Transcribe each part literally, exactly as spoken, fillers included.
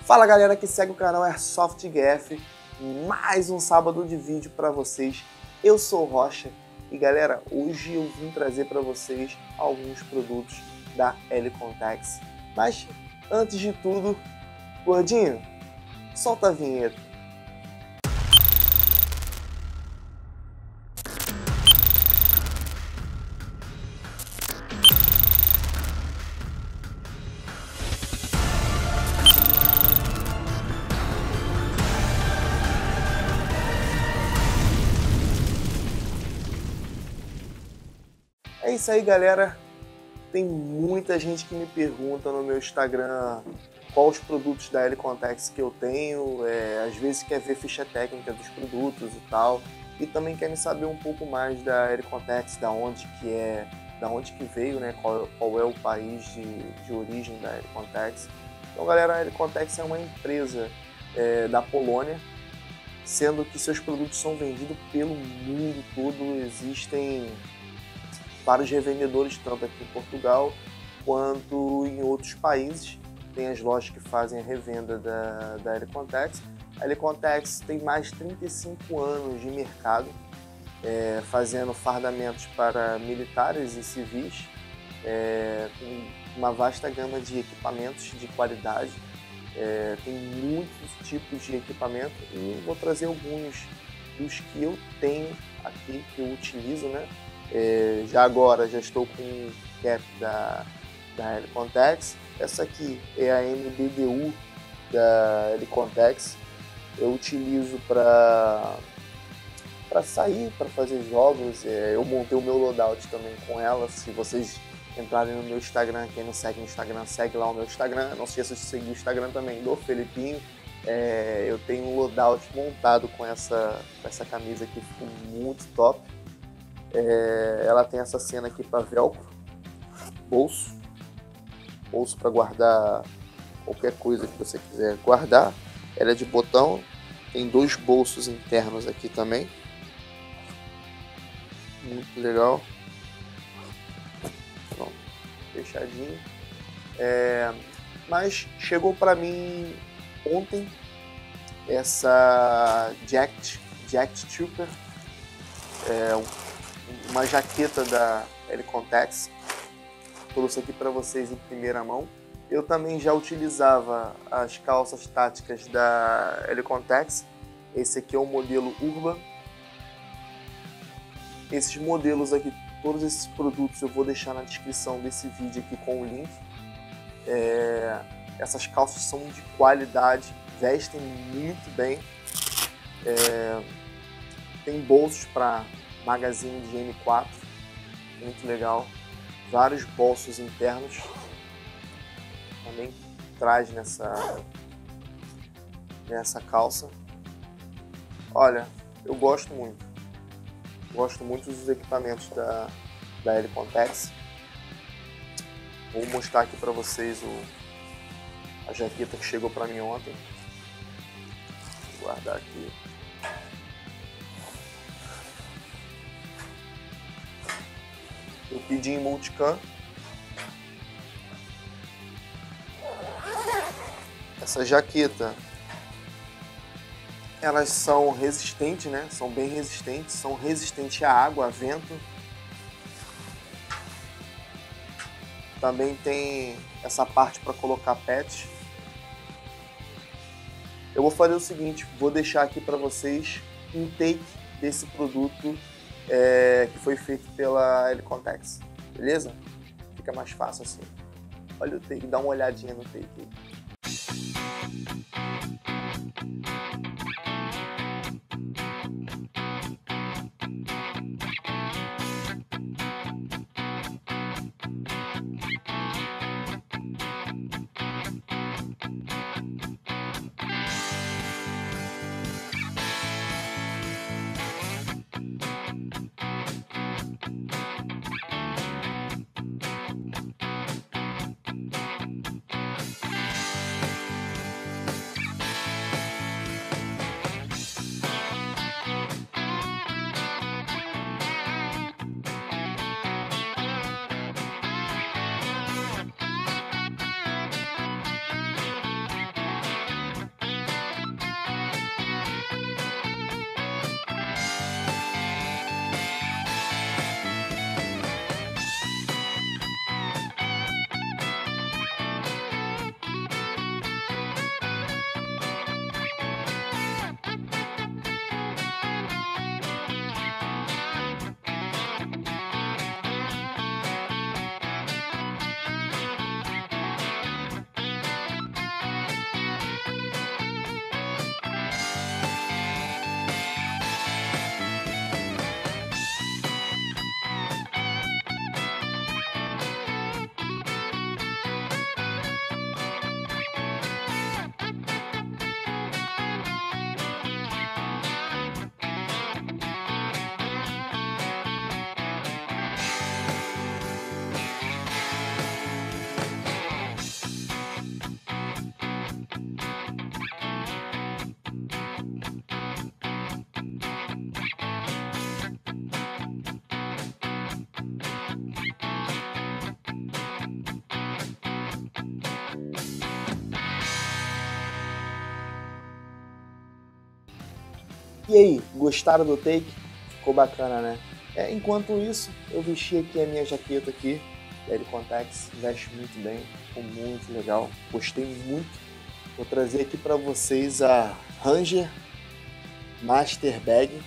Fala galera que segue o canal Airsoft G F, mais um sábado de vídeo para vocês. Eu sou o Rocha e galera, hoje eu vim trazer para vocês alguns produtos da Helicontex. Mas antes de tudo, gordinho, solta a vinheta. É isso aí, galera. Tem muita gente que me pergunta no meu Instagram quais os produtos da Helicontex que eu tenho, é, às vezes quer ver ficha técnica dos produtos e tal, e também quer me saber um pouco mais da Helicontex, da onde que é, da onde que veio, né? Qual, qual é o país de, de origem da Helicontex. Então, galera, a Helicontex é uma empresa é, da Polônia, sendo que seus produtos são vendidos pelo mundo todo. Existem vários revendedores, tanto aqui em Portugal quanto em outros países. Tem as lojas que fazem a revenda da, da Helicontex. A Helicontex tem mais de trinta e cinco anos de mercado, é, fazendo fardamentos para militares e civis, é, com uma vasta gama de equipamentos de qualidade. É, tem muitos tipos de equipamento e vou trazer alguns dos que eu tenho aqui, que eu utilizo, né? É, já agora já estou com o cap da, da Helicontex. Essa aqui é a M B D U da Helicontex. Eu utilizo para para sair, para fazer jogos. É, eu montei o meu loadout também com ela. Se vocês entrarem no meu Instagram, quem não segue no Instagram, segue lá o meu Instagram. Não se esqueça de seguir o Instagram também do Felipinho. É, eu tenho um loadout montado com essa, com essa camisa aqui, ficou muito top. É, ela tem essa cena aqui para velcro, bolso, bolso para guardar qualquer coisa que você quiser guardar. Ela é de botão, tem dois bolsos internos aqui também, muito legal. Pronto, fechadinho. É, mas chegou para mim ontem essa Jacked, Jacked Trooper, é, uma jaqueta da Helicontex. Trouxe aqui para vocês em primeira mão. Eu também já utilizava as calças táticas da Helicontex. Esse aqui é o modelo Urban. Esses modelos aqui, todos esses produtos eu vou deixar na descrição desse vídeo aqui com o link. É, essas calças são de qualidade, vestem muito bem. É, tem bolsos para magazine de M quatro, muito legal. Vários bolsos internos também traz nessa nessa calça. Olha, eu gosto muito, gosto muito dos equipamentos da da Helicontex. Vou mostrar aqui para vocês o a jaqueta que chegou para mim ontem. Vou guardar aqui. Eu pedi em multicam. Essa jaqueta, elas são resistentes, né? São bem resistentes, são resistentes à água, a vento. Também tem essa parte para colocar patch. Eu vou fazer o seguinte, vou deixar aqui para vocês um take desse produto É, que foi feito pela Helicontex, beleza? Fica mais fácil assim. Olha o take, dá uma olhadinha no take aí. E aí, gostaram do take? Ficou bacana, né? É, enquanto isso, eu vesti aqui a minha jaqueta aqui, da L Context, veste muito bem, ficou muito legal, gostei muito. Vou trazer aqui para vocês a Ranger Master Bag.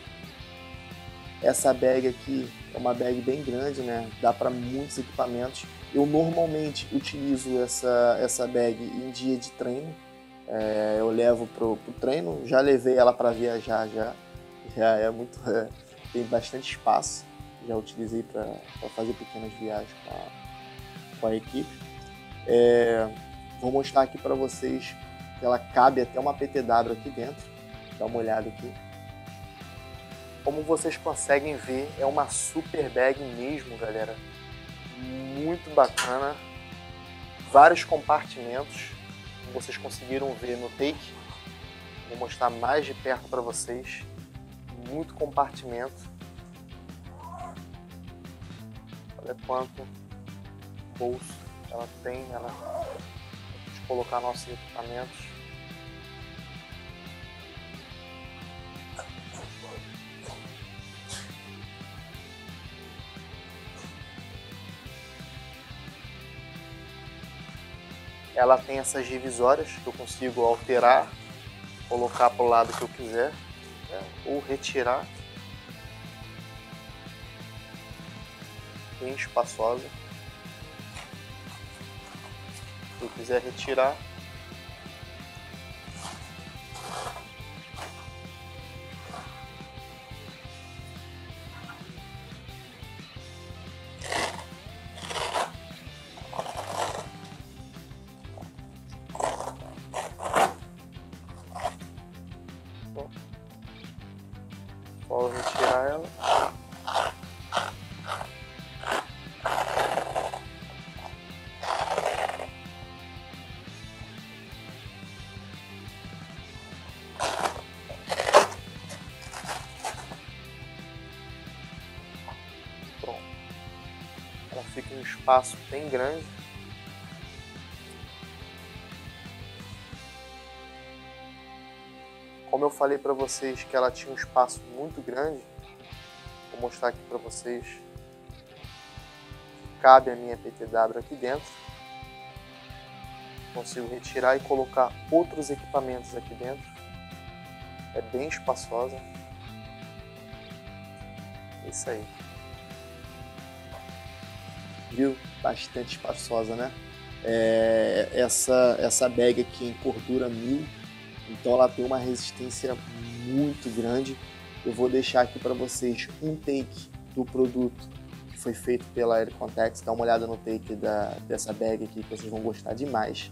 Essa bag aqui é uma bag bem grande, né? Dá para muitos equipamentos. Eu normalmente utilizo essa, essa bag em dia de treino. É, eu levo pro, pro treino, já levei ela para viajar, já, já é muito, é, tem bastante espaço. Já utilizei para fazer pequenas viagens com a, com a equipe. É, vou mostrar aqui para vocês que ela cabe até uma P T W aqui dentro. Dá uma olhada aqui. Como vocês conseguem ver, é uma super bag mesmo, galera. Muito bacana. Vários compartimentos, como vocês conseguiram ver no take. Vou mostrar mais de perto para vocês. Muito compartimento. Olha quanto bolso ela tem. Ela... Vamos colocar nossos equipamentos. Ela tem essas divisórias que eu consigo alterar, colocar para o lado que eu quiser, né? Ou retirar. Bem espaçosa. Se eu quiser retirar, só retirar ela. Pronto. Ela fica em um espaço bem grande. Como eu falei para vocês que ela tinha um espaço muito grande, vou mostrar aqui para vocês. Cabe a minha P T W aqui dentro. Consigo retirar e colocar outros equipamentos aqui dentro. É bem espaçosa. É isso aí. Viu? Bastante espaçosa, né? É, essa, essa bag aqui em cordura mil. Então ela tem uma resistência muito grande. Eu vou deixar aqui para vocês um take do produto que foi feito pela L Context. Dá uma olhada no take da, dessa bag aqui que vocês vão gostar demais.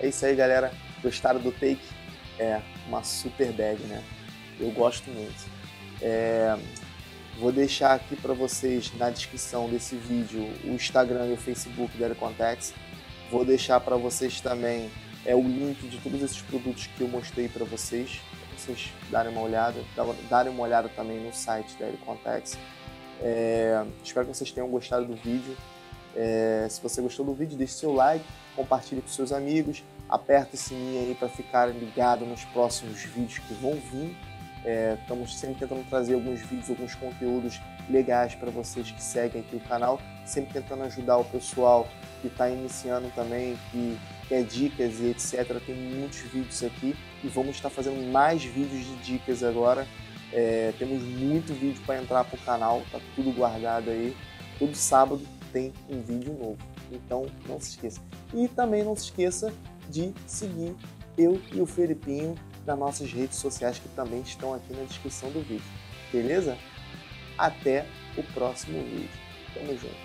É isso aí, galera. Gostaram do take? É uma super bag, né? Eu gosto muito. É... Vou deixar aqui para vocês na descrição desse vídeo o Instagram e o Facebook da Helicontexts. Vou deixar para vocês também é, o link de todos esses produtos que eu mostrei para vocês, para vocês darem uma olhada, darem uma olhada também no site da Helicontexts. É, espero que vocês tenham gostado do vídeo. É, se você gostou do vídeo, deixe seu like, compartilhe com seus amigos, aperta o sininho aí para ficar ligado nos próximos vídeos que vão vir. É, estamos sempre tentando trazer alguns vídeos, alguns conteúdos legais para vocês que seguem aqui o canal, sempre tentando ajudar o pessoal que está iniciando também, que quer dicas e etcétera. Tem muitos vídeos aqui e vamos estar fazendo mais vídeos de dicas agora. É, temos muito vídeo para entrar para o canal, tá tudo guardado aí. Todo sábado tem um vídeo novo, então não se esqueça. E também não se esqueça de seguir eu e o Felipinho nas nossas redes sociais que também estão aqui na descrição do vídeo, beleza? Até o próximo vídeo. Tamo junto.